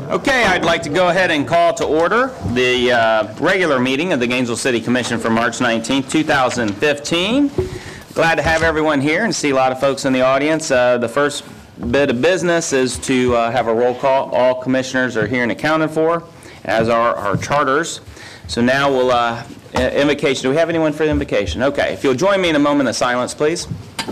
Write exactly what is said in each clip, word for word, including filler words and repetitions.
Okay, I'd like to go ahead and call to order the uh, regular meeting of the Gainesville City Commission for March nineteenth, two thousand fifteen. Glad to have everyone here and see a lot of folks in the audience. Uh, the first bit of business is to uh, have a roll call. All commissioners are here and accounted for, as are our charters. So now we'll, uh, invocation. Do we have anyone for the invocation? Okay, if you'll join me in a moment of silence, please.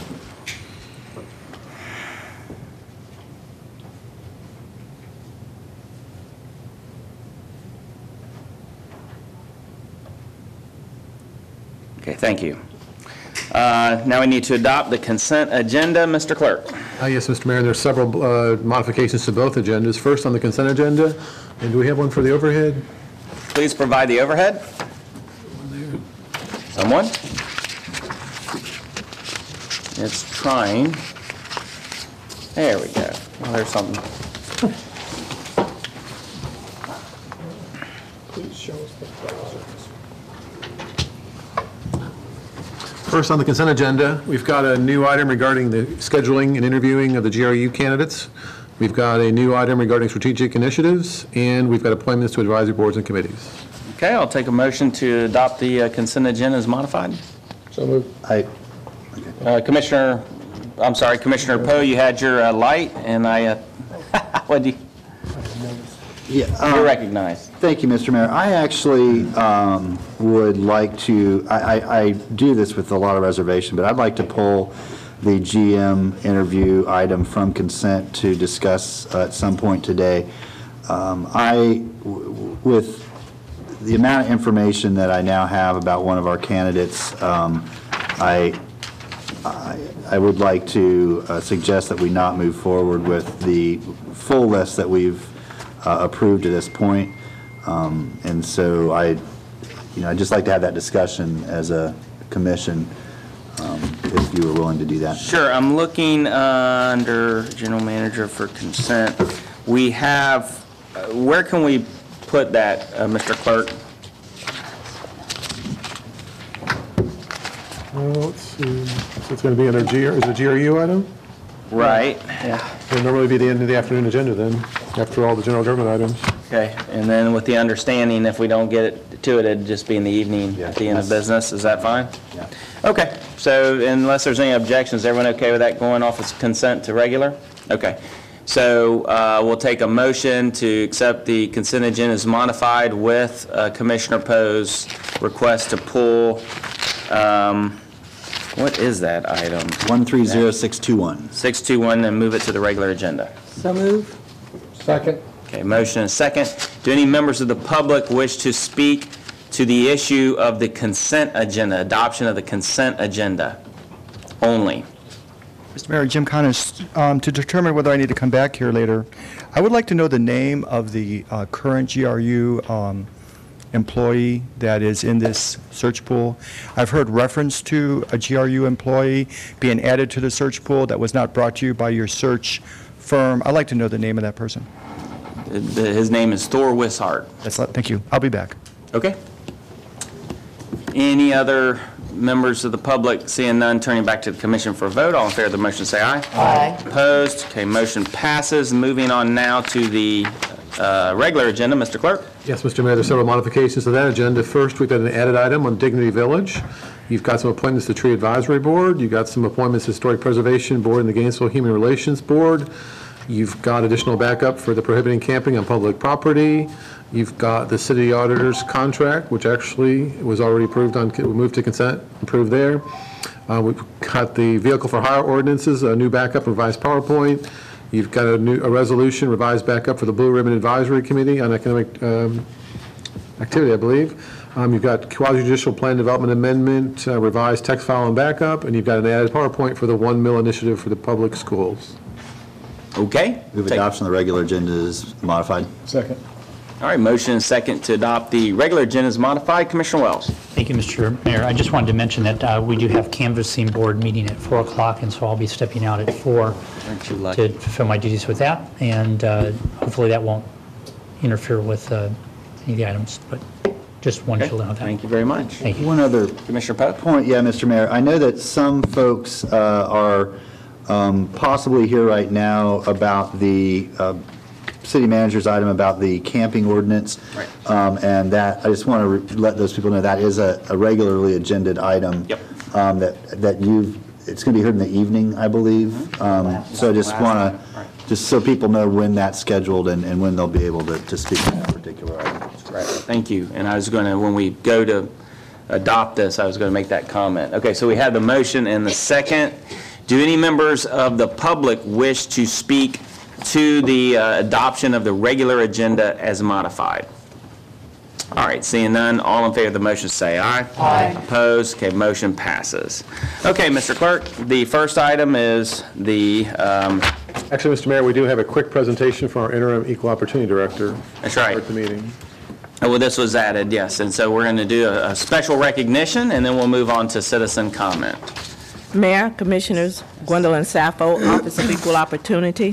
Okay, thank you. Uh, now we need to adopt the consent agenda. Mister Clerk. Uh, yes, Mister Mayor, there are several uh, modifications to both agendas. First on the consent agenda, and do we have one for the overhead? Please provide the overhead. Someone? It's trying. There we go. Oh, there's something. Please show us the browsers. First on the consent agenda, we've got a new item regarding the scheduling and interviewing of the G R U candidates. We've got a new item regarding strategic initiatives, and we've got appointments to advisory boards and committees. Okay, I'll take a motion to adopt the uh, consent agenda as modified. So moved. I, Uh, Commissioner, I'm sorry, Commissioner Poe, you had your uh, light, and I, uh, what did you, yeah, you're um, recognized. thank you, Mister Mayor. I actually um, would like to, I, I, I do this with a lot of reservation, but I'd like to pull the G M interview item from consent to discuss uh, at some point today. Um, I, w with the amount of information that I now have about one of our candidates, um, I, I, I would like to uh, suggest that we not move forward with the full list that we've uh, approved to this point. Um, and so I, you know, I'd just like to have that discussion as a commission, um, if you were willing to do that. Sure, I'm looking uh, under General Manager for consent. We have, uh, where can we put that, uh, Mister Clerk? Well, let's see. So it's going to be under G R, is it a G R U item? Right, yeah. It would normally be the end of the afternoon agenda then, after all the general government items. Okay, and then with the understanding, if we don't get it to it, it'd just be in the evening Yeah, at the end of that's- business. Is that fine? Yeah. Okay, so unless there's any objections, everyone okay with that going off as consent to regular? Okay, so uh, we'll take a motion to accept the consent agenda as modified with uh, Commissioner Poe's request to pull, um, what is that item? one three zero six two one. six two one, and move it to the regular agenda. So move. Second. Okay, motion and second. Do any members of the public wish to speak to the issue of the consent agenda, adoption of the consent agenda only? Mister Mayor, Jim Konish, um, to determine whether I need to come back here later, I would like to know the name of the uh, current G R U um, employee that is in this search pool. I've heard reference to a G R U employee being added to the search pool that was not brought to you by your search firm. I'd like to know the name of that person. The- His name is Thor Wishart. That's, thank you. I'll be back. Okay. Any other members of the public? Seeing none, turning back to the commission for a vote. All in favor of the motion, say aye. Aye. Opposed? Okay, motion passes. Moving on now to the uh, regular agenda. Mister Clerk? Yes, Mister Mayor, there's several modifications to that agenda. First, we've got an added item on Dignity Village. You've got some appointments to Tree Advisory Board. You've got some appointments to Historic Preservation Board and the Gainesville Human Relations Board. You've got additional backup for the prohibiting camping on public property. You've got the city auditor's contract, which actually was already approved on, moved to consent, approved there. Uh, we've got the vehicle for hire ordinances, a new backup, revised PowerPoint. You've got a new a resolution, revised backup for the Blue Ribbon Advisory Committee on Economic um, Activity, I believe. Um, you've got quasi-judicial plan development amendment, uh, revised text file and backup, and you've got an added PowerPoint for the One Mill Initiative for the public schools. Okay. Move Take- adoption of the regular agenda is modified. Second. All right, motion and second to adopt the regular agenda as modified. Commissioner Wells. Thank you, Mister Mayor. I just wanted to mention that uh, we do have canvassing board meeting at four o'clock, and so I'll be stepping out at four Aren't you lucky? to fulfill my duties with that, and uh, hopefully that won't interfere with uh, any of the items, but just wanted Okay. to know that. Thank you very much. Thank you. One other Commissioner Pope? point, yeah, Mister Mayor. I know that some folks uh, are um, possibly here right now about the uh, city manager's item about the camping ordinance. Right. Um, And that, I just want to let those people know that is a a regularly agended item. Yep. um, That, that you've, it's going to be heard in the evening, I believe. Um, So I just want to, Right. just so people know when that's scheduled and and when they'll be able to to speak on that particular item. Right, thank you. And I was going to, when we go to adopt this, I was going to make that comment. Okay, so we have the motion and the second. Do any members of the public wish to speak to the uh, adoption of the regular agenda as modified? All right, seeing none, all in favor of the motion say aye. Aye. Opposed? Okay, motion passes. Okay, Mister Clerk, the first item is the, um, Actually, Mister Mayor, we do have a quick presentation from our interim equal opportunity director. That's right. At the meeting. oh, well, this was added, yes, and so we're going to do a a special recognition, and then we'll move on to citizen comment. Mayor, Commissioners, Gwendolyn Sappho, Office of Equal Opportunity.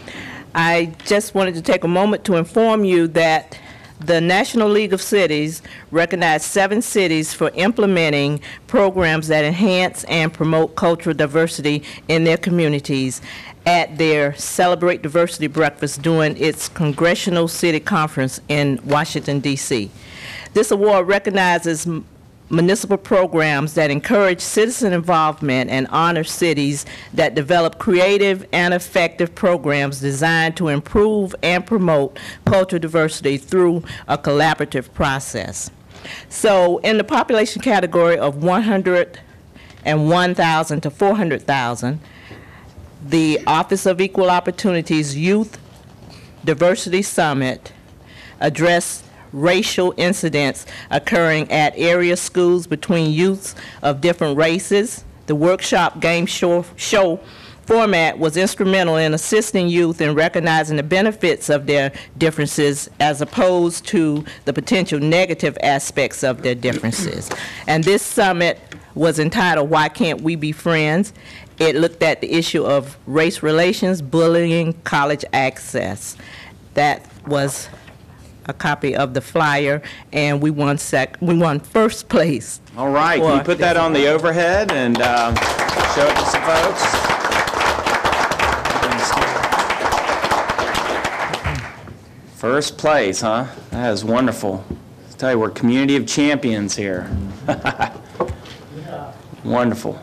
I just wanted to take a moment to inform you that the National League of Cities recognized seven cities for implementing programs that enhance and promote cultural diversity in their communities at their Celebrate Diversity Breakfast during its Congressional City Conference in Washington, D C This award recognizes municipal programs that encourage citizen involvement and honor cities that develop creative and effective programs designed to improve and promote cultural diversity through a collaborative process. So in the population category of one hundred one thousand to four hundred thousand, the Office of Equal Opportunities Youth Diversity Summit addressed racial incidents occurring at area schools between youths of different races. The workshop game show, show format was instrumental in assisting youth in recognizing the benefits of their differences as opposed to the potential negative aspects of their differences. And this summit was entitled, Why Can't We Be Friends? It looked at the issue of race relations, bullying, college access. That was a copy of the flyer, and we won sec, we won first place. All right, can you put that on the overhead and um, show it to some folks? First place, huh? That is wonderful. I'll tell you, we're a community of champions here. Wonderful.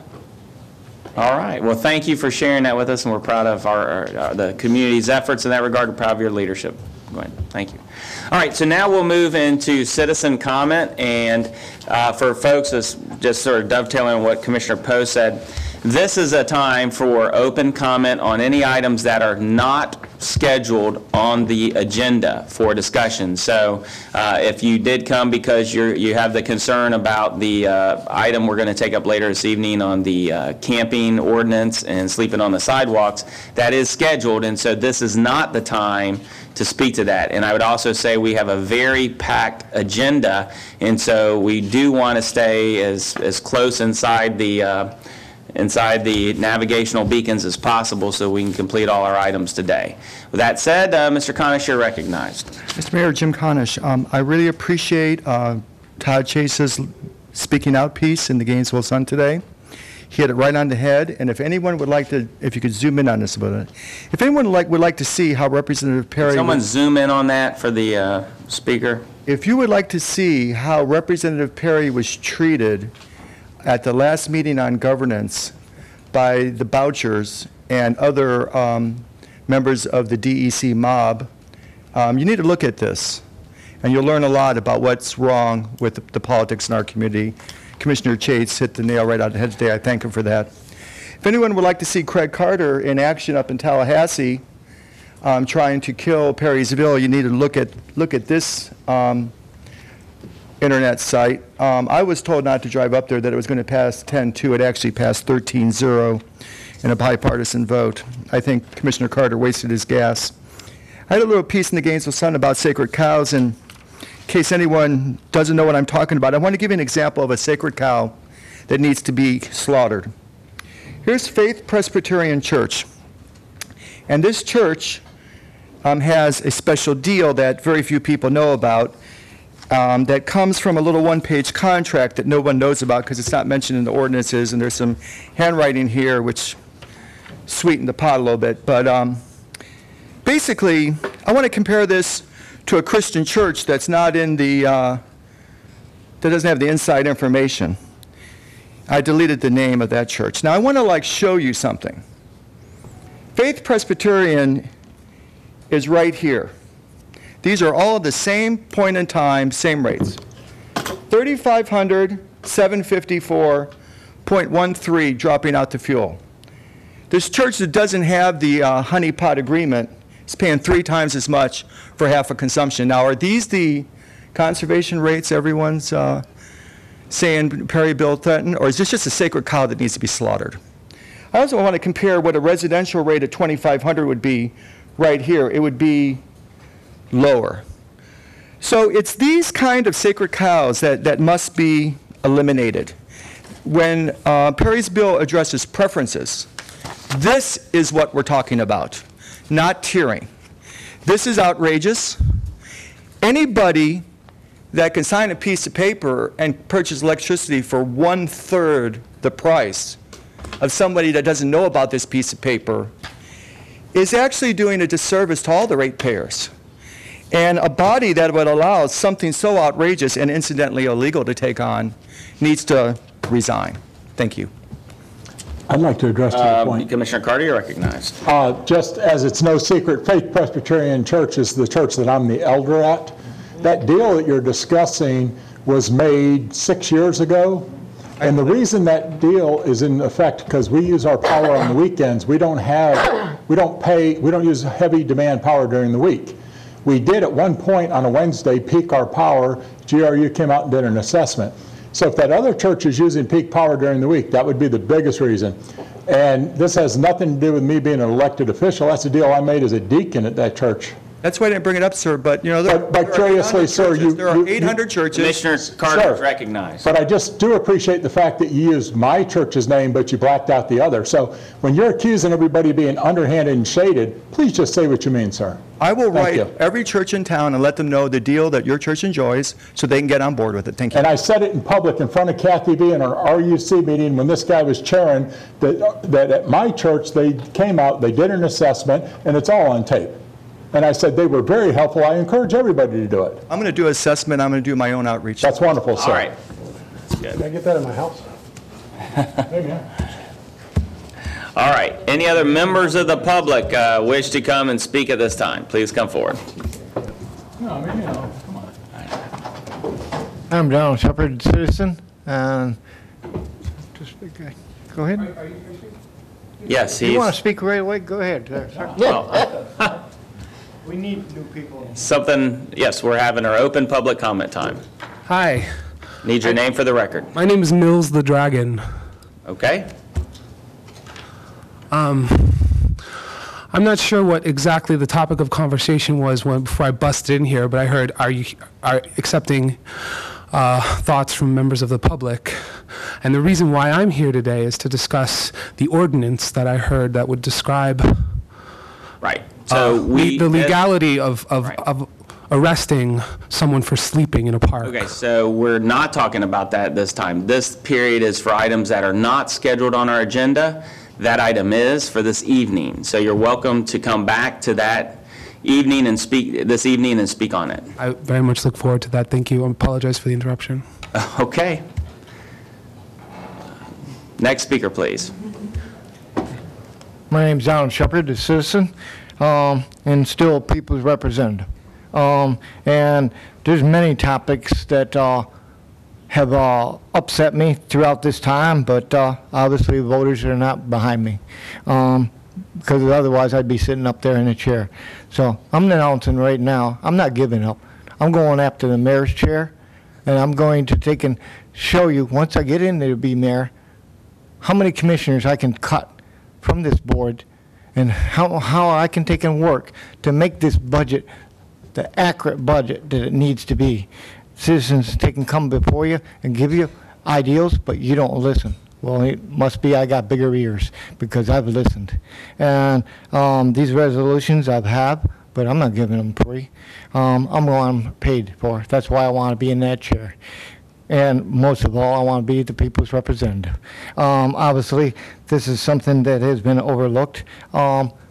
All right, well, thank you for sharing that with us, and we're proud of our, our the community's efforts in that regard. We're proud of your leadership. Go ahead. Thank you. All right, so now we'll move into citizen comment, and uh, for folks, that's just sort of dovetailing on what Commissioner Poe said, this is a time for open comment on any items that are not scheduled on the agenda for discussion. So uh, if you did come because you're, you have the concern about the uh, item we're going to take up later this evening on the uh, camping ordinance and sleeping on the sidewalks, that is scheduled, and so this is not the time to speak to that. And I would also say we have a very packed agenda, and so we do want to stay as, as close inside the uh, inside the navigational beacons as possible so we can complete all our items today. With that said, uh, Mister Konish, you're recognized. Mister Mayor, Jim Konish, um, I really appreciate uh, Todd Chase's speaking out piece in the Gainesville Sun today. He hit it right on the head, and if anyone would like to, if you could zoom in on this a bit, if anyone like, would like to see how Representative Perry... Can someone zoom in on that for the uh, speaker? If you would like to see how Representative Perry was treated at the last meeting on governance by the Bouchers and other um, members of the D E C mob, um, you need to look at this, and you'll learn a lot about what's wrong with the, the politics in our community. Commissioner Chase hit the nail right on the head today. I thank him for that. If anyone would like to see Craig Carter in action up in Tallahassee um, trying to kill Perrysville, you need to look at, look at this um, internet site. Um, I was told not to drive up there, that it was going to pass ten two. It actually passed thirteen zero in a bipartisan vote. I think Commissioner Carter wasted his gas. I had a little piece in the Gainesville Sun about sacred cows, and in case anyone doesn't know what I'm talking about, I want to give you an example of a sacred cow that needs to be slaughtered. Here's Faith Presbyterian Church, and this church um, has a special deal that very few people know about. Um, that comes from a little one-page contract that no one knows about because it's not mentioned in the ordinances, and there's some handwriting here which sweetened the pot a little bit. But um, basically, I want to compare this to a Christian church that's not in the, uh, that doesn't have the inside information. I deleted the name of that church. Now, I want to like show you something. Faith Presbyterian is right here. These are all the same point in time, same rates. thirty-five hundred, seven fifty-four point one three dropping out to fuel. This church that doesn't have the uh, honeypot agreement is paying three times as much for half a consumption. Now, are these the conservation rates everyone's uh, saying Perry, Bill, Thornton, or is this just a sacred cow that needs to be slaughtered? I also want to compare what a residential rate of twenty-five hundred would be right here. It would be lower. So it's these kind of sacred cows that, that must be eliminated. When uh, Perry's bill addresses preferences, this is what we're talking about, not tiering. This is outrageous. Anybody that can sign a piece of paper and purchase electricity for one-third the price of somebody that doesn't know about this piece of paper is actually doing a disservice to all the ratepayers. And a body that would allow something so outrageous and incidentally illegal to take on needs to resign. Thank you. I'd like to address to your Uh, point. Commissioner Carter, you're recognized. Uh, Just as it's no secret, Faith Presbyterian Church is the church that I'm the elder at. That deal that you're discussing was made six years ago. And the reason that deal is in effect, because we use our power on the weekends, we don't have, we don't pay, we don't use heavy demand power during the week. We did at one point on a Wednesday peak our power. G R U came out and did an assessment. So if that other church is using peak power during the week, that would be the biggest reason. And this has nothing to do with me being an elected official. That's a deal I made as a deacon at that church. That's why I didn't bring it up, sir, but, you know, there, But- but there are curiously, eight hundred sir, churches. you- There are you- eight hundred churches. Commissioner Carter is Sure. recognized. But I just do appreciate the fact that you used my church's name, but you blacked out the other. So when you're accusing everybody of being underhanded and shaded, please just say what you mean, sir. I will Thank write you. every church in town and let them know the deal that your church enjoys so they can get on board with it. Thank you. And I said it in public in front of Kathy B. in our R U C meeting when this guy was chairing, that, that at my church, they came out, they did an assessment, and it's all on tape. And I said they were very helpful. I encourage everybody to do it. I'm going to do assessment. I'm going to do my own outreach. That's wonderful, sir. All right. Can I get that in my house? All right. Any other members of the public uh, wish to come and speak at this time? Please come forward. No, I mean, you know, come on. I'm Donald Shepard, citizen, and just, okay, go ahead. Yes, You want to he's, speak right away? Go ahead. Uh, sir. well, We need new people. something, yes, we're having our open public comment time. Hi, Need your name for the record. my name is Mills the Dragon. Okay? I'm not sure what exactly the topic of conversation was when, before I busted in here, but I heard, are you are accepting uh, thoughts from members of the public? And the reason why I'm here today is to discuss the ordinance that I heard that would describe Right. So uh, we... the legality of, of, Right. of arresting someone for sleeping in a park. Okay, so we're not talking about that this time. This period is for items that are not scheduled on our agenda. That item is for this evening. So you're welcome to come back to that evening and speak, this evening and speak on it. I very much look forward to that. Thank you. I apologize for the interruption. Okay. Next speaker, please. My name's Donald Shepard, a citizen, um, and still a people's representative. Um, and there's many topics that uh, have uh, upset me throughout this time, but uh, obviously voters are not behind me, um, because otherwise I'd be sitting up there in a chair. So I'm announcing right now, I'm not giving up. I'm going after the mayor's chair, and I'm going to take and show you, once I get in there to be mayor, how many commissioners I can cut from this board, and how, how I can take and work to make this budget the accurate budget that it needs to be. Citizens, they can come before you and give you ideals, but you don't listen. Well, it must be I got bigger ears, because I've listened. And um, these resolutions I've had, but I'm not giving them free. Um, I'm going to paid for. That's why I want to be in that chair. And most of all, I want to be the people's representative. Um, obviously, this is something that has been overlooked. Um,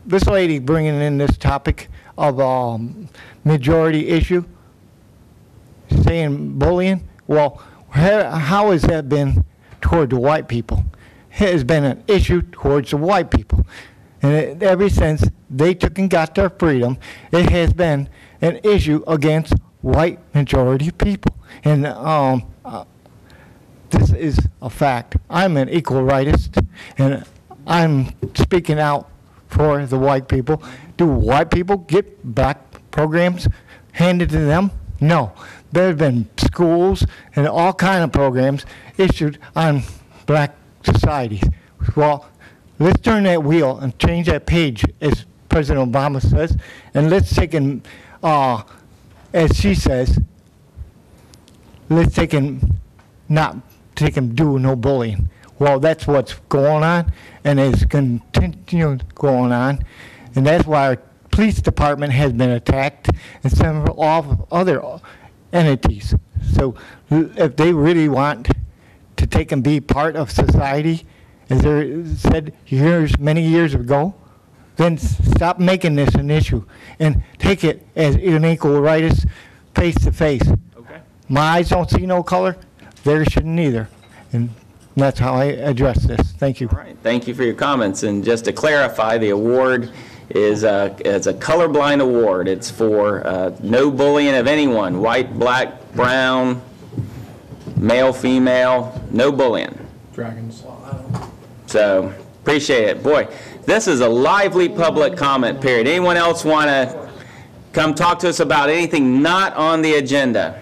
this lady bringing in this topic of um, majority issue, saying bullying. Well, how, how has that been toward the white people? It has been an issue towards the white people. And it, ever since they took and got their freedom, it has been an issue against white majority people. And um, uh, this is a fact. I'm an equal rightist, and I'm speaking out for the white people. Do white people get black programs handed to them? No. There have been schools and all kind of programs issued on black societies. Well, let's turn that wheel and change that page, as President Obama says, and let's take and, uh, as she says, let's take and not take and do no bullying. Well, that's what's going on, and it's continuing going on, and that's why our police department has been attacked and several of other entities. So if they really want to take and be part of society, as they said years, many years ago, then stop making this an issue and take it as an equal rightist face to face. Okay. My eyes don't see no color, theirs shouldn't either. And that's how I address this. Thank you. All right, thank you for your comments. And just to clarify, the award is a, it's a colorblind award. It's for uh, no bullying of anyone, white, black, brown, male, female, no bullying. Dragons. So, appreciate it. Boy, this is a lively public comment period. Anyone else want to come talk to us about anything not on the agenda?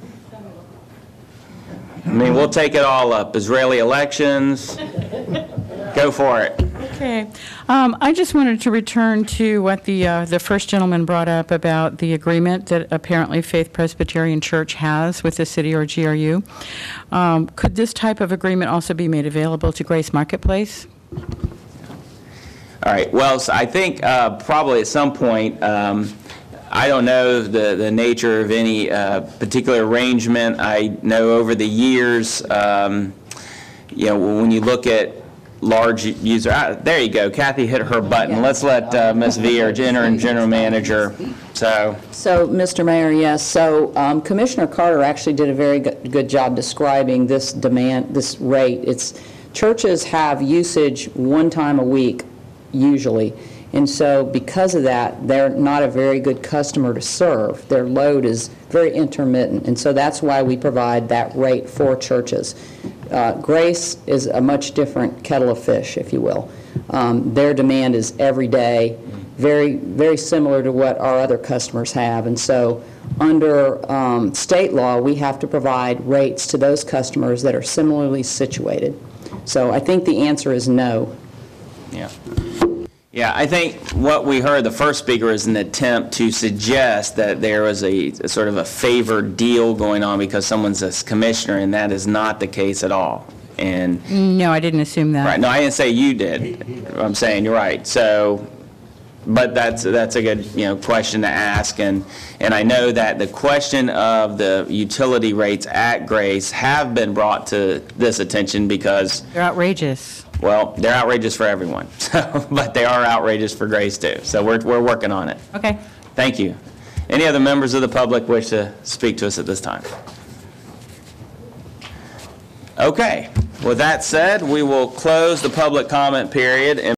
I mean, we'll take it all up. Israeli elections. Go for it. Okay. Um, I just wanted to return to what the uh, the first gentleman brought up about the agreement that apparently Faith Presbyterian Church has with the city or G R U. Um, could this type of agreement also be made available to Grace Marketplace? All right. Well, so I think uh, probably at some point, um, I don't know the, the nature of any uh, particular arrangement. I know over the years, um, you know, when you look at large user, ah, there you go. Kathy hit her button. Let's let uh, Miz V, our interim general manager. So, so Mister Mayor, yes. So um, Commissioner Carter actually did a very good, good job describing this demand, this rate. It's churches have usage one time a week, usually. And so because of that, they're not a very good customer to serve. Their load is very intermittent. And so that's why we provide that rate for churches. Uh, Grace is a much different kettle of fish, if you will. Um, their demand is every day, very, very similar to what our other customers have. And so under um, state law, we have to provide rates to those customers that are similarly situated. So I think the answer is no. yeah. Yeah, I think what we heard, the first speaker, is an attempt to suggest that there was a, a sort of a favored deal going on because someone's a commissioner, and that is not the case at all. And No, I didn't assume that. right, no, I didn't say you did. I'm saying you're right. So, but that's that's a good you know question to ask, and and I know that the question of the utility rates at Grace have been brought to this attention because They're outrageous. well, they're outrageous for everyone, so, but they are outrageous for Grace too. So we're, we're working on it. Okay. Thank you. Any other members of the public wish to speak to us at this time? Okay. With that said, we will close the public comment period. And